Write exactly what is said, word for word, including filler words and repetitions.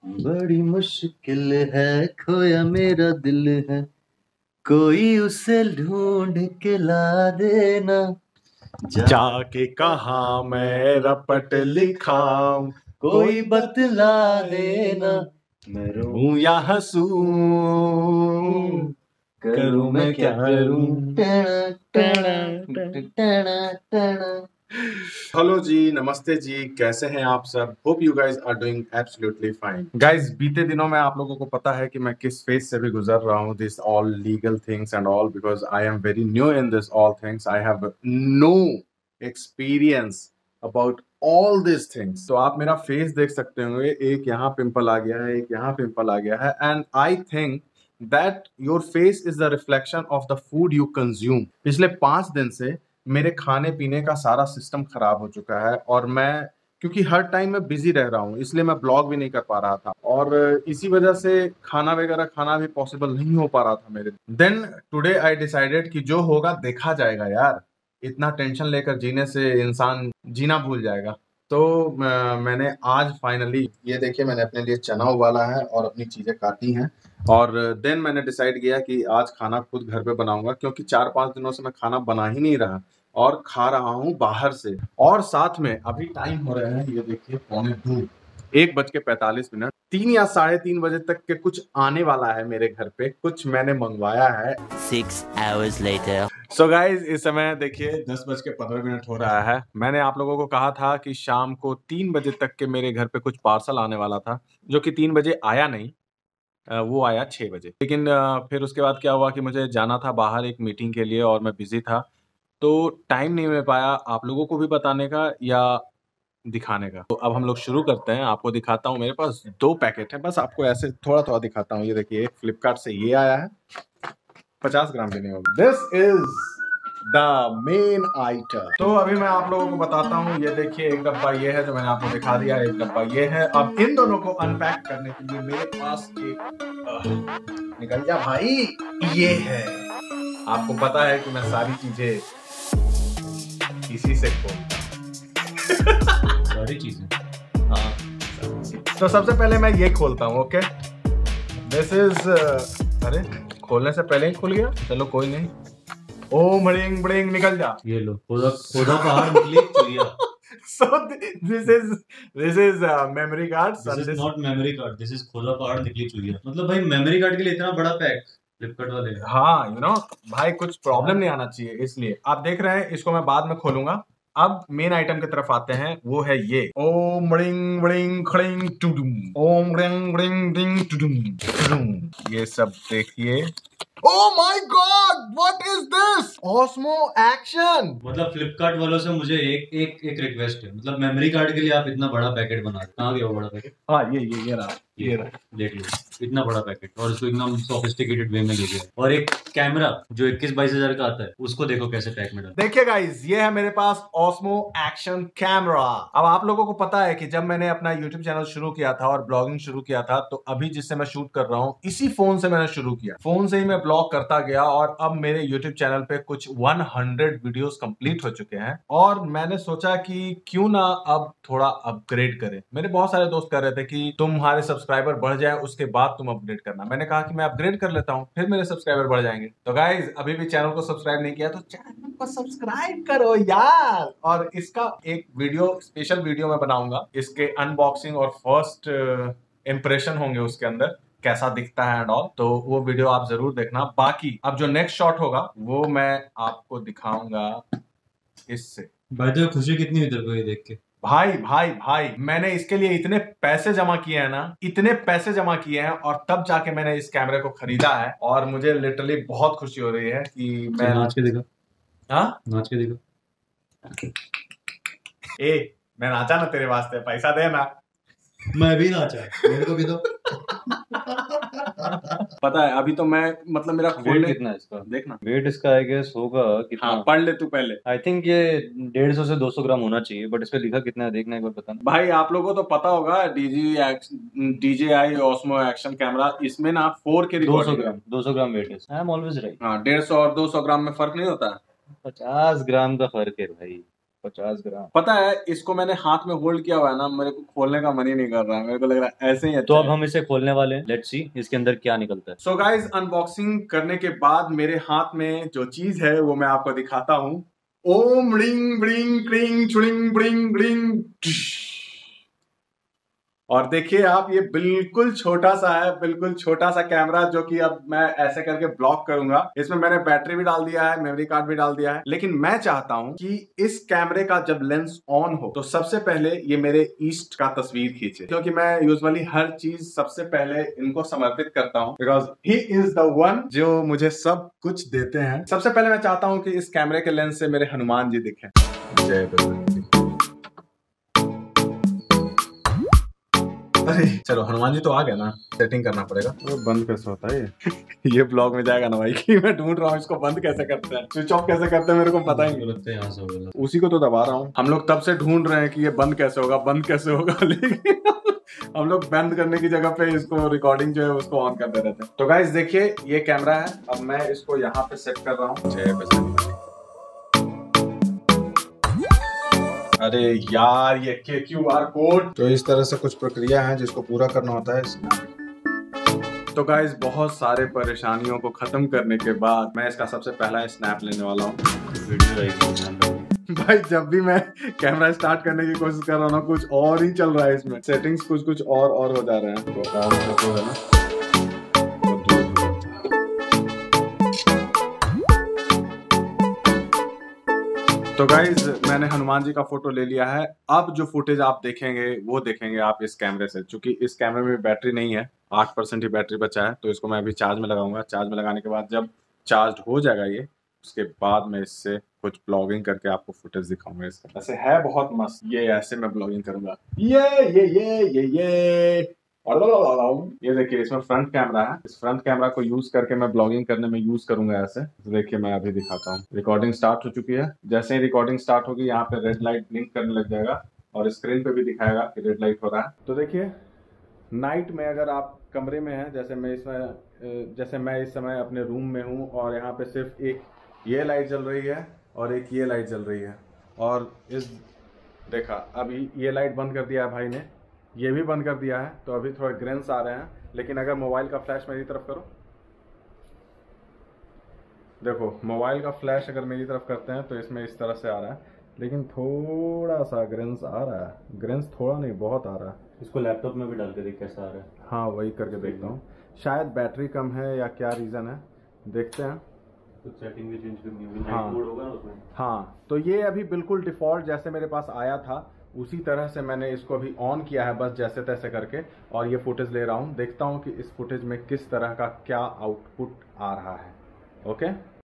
बड़ी मुश्किल है, खोया मेरा दिल है, कोई उसे ढूंढ के ला देना। जा जाके कहा मैं रपट लिखाऊं, कोई बतला देना। मैं रोऊं या हंसूं, करूं मैं क्या करूं। हेलो जी, नमस्ते जी, कैसे हैं आप सब? Hope you guys are doing absolutely fine. Guys, बीते दिनों में आप लोगों को पता है कि मैं किस फेज से भी गुजर रहा हूँ, this all legal things and all, because I am very new in this all things. I have no experience about all this things. तो आप मेरा फेस देख सकते होंगे, एक यहाँ पिंपल आ गया है, एक यहाँ पिंपल आ गया है, and I think that your face is the reflection of the food you consume. पिछले पांच दिन से मेरे खाने पीने का सारा सिस्टम खराब हो चुका है, और मैं क्योंकि हर टाइम मैं बिजी रह रहा हूँ, इसलिए मैं ब्लॉग भी नहीं कर पा रहा था, और इसी वजह से खाना वगैरह खाना भी पॉसिबल नहीं हो पा रहा था मेरे। देन टुडे आई डिसाइडेड कि जो होगा देखा जाएगा यार, इतना टेंशन लेकर जीने से इंसान जीना भूल जाएगा। तो अ, मैंने आज फाइनली, ये देखिए, मैंने अपने लिए चना उबाला है और अपनी चीजें काटी हैं, और देन मैंने डिसाइड किया कि आज खाना खुद घर पे बनाऊंगा, क्योंकि चार पांच दिनों से मैं खाना बना ही नहीं रहा और खा रहा हूँ बाहर से। और साथ में अभी टाइम हो रहे हैं, ये देखिए, पौने दो, एक बज के पैंतालीस मिनट, तीन या साढ़े तीन बजे तक के कुछ आने वाला है मेरे घर पे, कुछ मैंने मंगवाया है। Six hours later. So so guys, इस समय देखिए दस बज के पंद्रह मिनट हो रहा है। मैंने आप लोगों को कहा था कि शाम को तीन बजे तक के मेरे घर पे कुछ पार्सल आने वाला था, जो कि तीन बजे आया नहीं, वो आया छः बजे। लेकिन फिर उसके बाद क्या हुआ कि मुझे जाना था बाहर एक मीटिंग के लिए, और मैं बिजी था, तो टाइम नहीं मिल पाया आप लोगों को भी बताने का या दिखाने का। तो अब हम लोग शुरू करते हैं। आपको दिखाता हूँ, मेरे पास दो पैकेट है, बस आपको ऐसे थोड़ा थोड़ा दिखाता हूँ। ये देखिए, फ्लिपकार्ट से ये आया है, पचास ग्राम के नहीं होगा। This is the main item. तो अभी मैं आप लोगों को बताता हूँ। ये देखिए, एक डब्बा ये है जो मैंने आपको दिखा दिया, एक डब्बा ये है। अब इन दोनों को अनपैक करने के लिए मेरे पास एक, निकल जा भाई, ये है। आपको पता है कि मैं सारी चीजें इसी से खोलता हूँ। सारी चीजें, हाँ, तो सबसे पहले मैं ये खोलता हूँ। ओके, दिस इज, अरे खोलने से पहले ही खुल गया, चलो कोई नहीं। ओ मड़िंग बड़िंग, निकल जा। ये लो, खुदा खुदा पहाड़ निकली चुरिया। So this is this is uh, memory card. This is not memory card. This is खुदा पहाड़ निकली चुरिया। मतलब भाई मेमोरी कार्ड के लिए इतना बड़ा पैक फ्लिपकार्ट वाले। हाँ, यू नो भाई, कुछ प्रॉब्लम नहीं आना चाहिए, इसलिए आप देख रहे हैं। इसको मैं बाद में खोलूंगा। अब मेन आइटम की तरफ आते हैं, वो है ये। ओम बड़िंग बड़िंग खड़िंग टुडुम, ओम बड़िंग बड़िंग डिंग टुडुम टुडुम। ये सब देखिए। Oh my God! What is this? Osmo Action! मतलब फ्लिपकार्ट वालों से मुझे एक एक एक रिक्वेस्ट है, मतलब मेमोरी कार्ड के लिए आप इतना बड़ा पैकेट बना रहे। कहाँ गया वो बड़ा पैकेट? हाँ, ये ये ये रहा, ये रहा, देख लो, इतना बड़ा पैकेट, और उसको एकदम सोफिस्टिकेटेड वे में ले गया। और एक कैमरा जो इक्कीस बाईस हजार का आता है, उसको देखो कैसे पैक में डाल। देखिए गाइस, ये है मेरे पास Osmo Action कैमरा। अब आप लोगों को पता है कि जब मैंने अपना YouTube चैनल शुरू किया था और ब्लॉगिंग शुरू किया था, तो अभी जिससे मैं शूट कर रहा हूँ, इसी फोन से मैंने शुरू किया। फोन से ही मैं ब्लॉग करता गया, और अब मेरे YouTube चैनल पे कुछ सौ वीडियोस कंप्लीट हो चुके हैं। और मैंने सोचा कि क्यों ना अब थोड़ा अपग्रेड करें। मेरे बहुत सारे दोस्त कह रहे थे कि तुम्हारे सब्सक्राइबर बढ़ जाए उसके बाद तुम अपग्रेड करना। मैंने कहा कि मैं अपग्रेड कर लेता हूँ, फिर मेरे सब्सक्राइबर बढ़ जाएंगे। तो गाइज, अभी भी चैनल को सब्सक्राइब नहीं किया तो चैनल को सब्सक्राइब करो यार। और इसका एक वीडियो, स्पेशल वीडियो मैं बनाऊंगा, इसके अनबॉक्सिंग और फर्स्ट इंप्रेशन होंगे उसके अंदर, कैसा दिखता है एंड ऑल। तो वो वीडियो आप जरूर देखना। बाकी अब जो नेक्स्ट शॉट होगा वो मैं आपको दिखाऊंगा इससे। भाई खुशी कितनी हुई तेरे को ये देख के? भाई भाई भाई, मैंने इसके लिए इतने पैसे जमा किए हैं ना, इतने पैसे जमा किए हैं, और तब जाके मैंने इस कैमरे को खरीदा है, और मुझे लिटरली बहुत खुशी हो रही है कि मैं नाच के देखा। हाँ, नाच के देखा। ए, मैं नाचा ना तेरे वास्ते, पैसा दे ना। मैं भी नाचा, मेरे को भी दो। पता है, अभी तो मैं, मतलब मेरा वेट कितना है इसका? देखना वेट इसका आई गेस होगा कितना? हाँ, पढ़ ले तू पहले। आई थिंक ये डेढ़ सौ से दो सौ ग्राम होना चाहिए, बट इस पे लिखा कितना है देखना एक बार, बताना भाई। आप लोगों को तो पता होगा, DG DJI Osmo action camera, इसमें ना फोर के दो सौ ग्राम दो सौ ग्राम वेट है। I am always right. हाँ, डेढ़ सौ और दो सौ ग्राम में फर्क नहीं होता। पचास ग्राम का फर्क है भाई। पचास ग्राम। पता है इसको मैंने हाथ में होल्ड किया हुआ है ना, मेरे को खोलने का मन ही नहीं कर रहा है, मेरे को लग रहा है ऐसे ही अच्छा तो अब है। हम इसे खोलने वाले हैं, लेट्स सी इसके अंदर क्या निकलता है। सो गाइज अनबॉक्सिंग करने के बाद मेरे हाथ में जो चीज है वो मैं आपको दिखाता हूँ। ओम ब्रिंग ब्रिंग क्रिंग चुड़िंग ब्रिंग ब्रिंग। और देखिए आप, ये बिल्कुल छोटा सा है, बिल्कुल छोटा सा कैमरा जो कि अब मैं ऐसे करके ब्लॉक करूंगा। इसमें मैंने बैटरी भी डाल दिया है, मेमोरी कार्ड भी डाल दिया है, लेकिन मैं चाहता हूं कि इस कैमरे का जब लेंस ऑन हो तो सबसे पहले ये मेरे ईस्ट का तस्वीर खींचे, क्योंकि मैं यूजुअली हर चीज सबसे पहले इनको समर्पित करता हूं, because he is the one जो मुझे सब कुछ देते हैं। सबसे पहले मैं चाहता हूं कि इस कैमरे के लेंस से मेरे हनुमान जी दिखें। जय बजरंग जी। अरे चलो हनुमान जी तो आ गया ना, सेटिंग करना पड़ेगा। वो बंद कैसे होता है ये ये ब्लॉग में जाएगा ना भाई कि मैं ढूंढ रहा हूँ इसको बंद कैसे करते हैं, स्विच ऑफ कैसे करते हैं, मेरे को पता ही नहीं। यहाँ से होगा, उसी को तो दबा रहा हूँ। हम लोग तब से ढूंढ रहे हैं कि ये बंद कैसे होगा, बंद कैसे होगा, लेकिन हम लोग बंद करने की जगह पे इसको रिकॉर्डिंग जो है उसको ऑन करते रहते हैं। तो गाइस देखिए ये कैमरा है, अब मैं इसको यहाँ पे सेट कर रहा हूँ। जय बजरंग बली। अरे यार ये के क्यू आर कोड, तो इस तरह से कुछ प्रक्रिया है जिसको पूरा करना होता है। तो गाइस बहुत सारे परेशानियों को खत्म करने के बाद मैं इसका सबसे पहला स्नैप लेने वाला हूँ। भाई जब भी मैं कैमरा स्टार्ट करने की कोशिश कर रहा हूँ ना, कुछ और ही चल रहा है इसमें, सेटिंग्स कुछ कुछ और और हो जा रहे हैं। तो ऑन तो है ना, तो गाइज मैंने हनुमान जी का फोटो ले लिया है। अब जो फुटेज आप देखेंगे वो देखेंगे आप इस कैमरे से, क्योंकि इस कैमरे में बैटरी नहीं है, आठ परसेंट ही बैटरी बचा है, तो इसको मैं अभी चार्ज में लगाऊंगा। चार्ज में लगाने के बाद जब चार्ज हो जाएगा ये, उसके बाद मैं इससे कुछ ब्लॉगिंग करके आपको फुटेज दिखाऊंगा इसका। ऐसे है बहुत मस्त, ये ऐसे मैं ब्लॉगिंग करूंगा। ये ये ये ये ये ये देखिए इसमें फ्रंट कैमरा है, इस फ्रंट कैमरा को यूज करके मैं ब्लॉगिंग करने में यूज करूंगा ऐसे। तो देखिए मैं अभी दिखाता हूँ। रिकॉर्डिंग स्टार्ट हो चुकी है, जैसे ही रिकॉर्डिंग स्टार्ट होगी यहाँ पे रेड लाइट ब्लिंक करने लग जाएगा और स्क्रीन पे भी दिखाएगा कि रेड लाइट हो रहा है। तो देखिए नाइट में अगर आप कमरे में हैं, जैसे मैं इसमें जैसे मैं इस समय अपने रूम में हूँ और यहाँ पे सिर्फ एक ये लाइट जल रही है और एक ये लाइट जल रही है, और इस देखा अभी ये लाइट बंद कर दिया है भाई ने, ये भी बंद कर दिया है, तो अभी थोड़ा ग्रेन्स आ रहे हैं। लेकिन अगर मोबाइल का फ्लैश मेरी तरफ करो, देखो मोबाइल का फ्लैश अगर मेरी तरफ करते हैं तो इसमें इस तरह से आ रहा है, लेकिन थोड़ा सा ग्रेन्स आ रहा है। ग्रेन्स थोड़ा नहीं बहुत आ रहा है। इसको लैपटॉप में भी डाल के देख कैसा आ रहा है। हाँ वही करके देखता हूँ, शायद बैटरी कम है या क्या रीज़न है, देखते हैं। कुछ सेटिंग भी चेंज करनी होगी, हाँ नाइट मोड होगा ना उसमें। हाँ तो ये अभी बिल्कुल डिफ़ॉल्ट जैसे मेरे पास आया था उसी तरह से मैंने इसको अभी ऑन किया है, बस जैसे तैसे करके, और ये फुटेज ले रहा हूँ। देखता हूँ कि इस फुटेज में किस तरह का क्या आउटपुट आ रहा है। ओके।